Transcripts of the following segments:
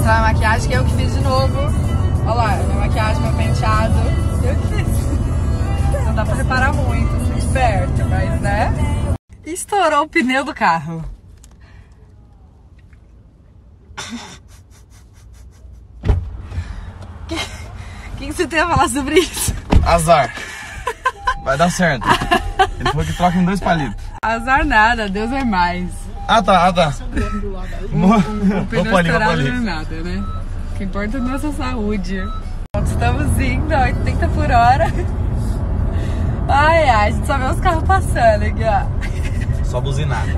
mostrar a maquiagem que eu que fiz de novo. Olha lá, minha maquiagem, meu penteado. Eu que fiz. Não dá pra reparar muito, assim, de perto, mas né? Estourou o pneu do carro. O que você tem a falar sobre isso? Azar. Vai dar certo. Ele falou que troca em 2 palitos. Azar nada, Deus é mais. Ah tá. O pneu estourado não é nada, né? O que importa é a nossa saúde. Estamos indo a 80 por hora. Ai, a gente só vê os carros passando aqui, ó. Só buzinada.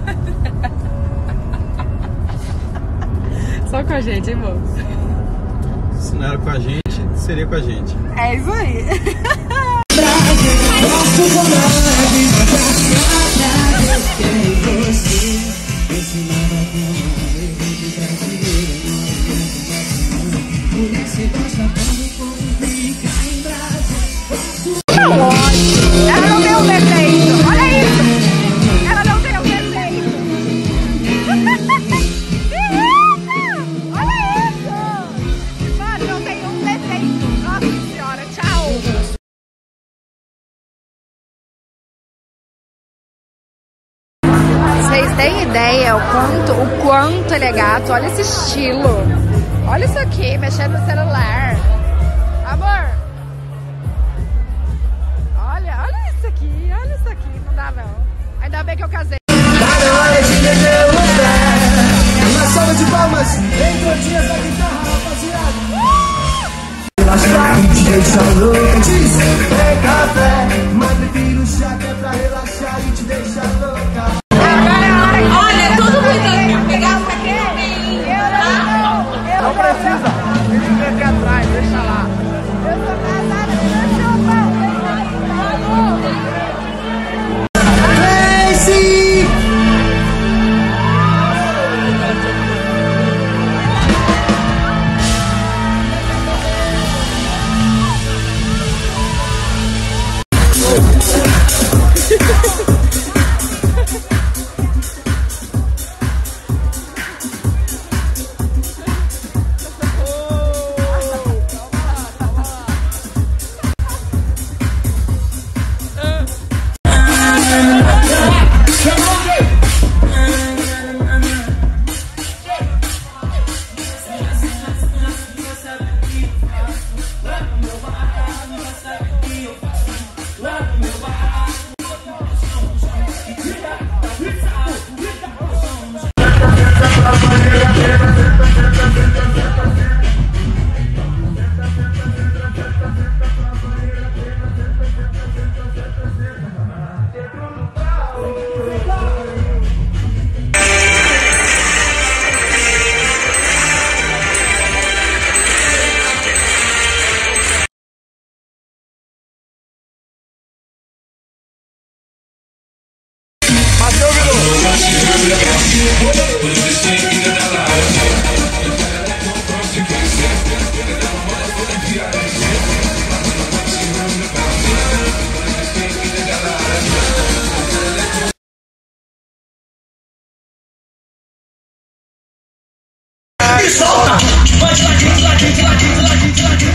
Só com a gente, hein, moço? Se não era com a gente, seria com a gente. É isso aí. Ela não deu defeito, olha isso! Ela não deu defeito! Olha isso! Mano, não tem um defeito! Nossa senhora, tchau! Vocês têm ideia o quanto ele é gato? Olha esse estilo! Olha isso aqui, mexendo no celular! Amor! Olha isso aqui, não dá não. Ainda bem que eu casei. Uma salva de palmas, em tortinhas da guitarra, rapaziada. Relaxar, te deixa louca, diz, é café, mas prefiro chá que é pra relaxar e te deixa louca. Olha, todo mundo pegar essa aqui. Não precisa. Ele vem aqui atrás, deixa lá. Eu sou casada, me chupa. Me solta! Vai de ladinho, de ladinho, de ladinho, de ladinho, de ladinho.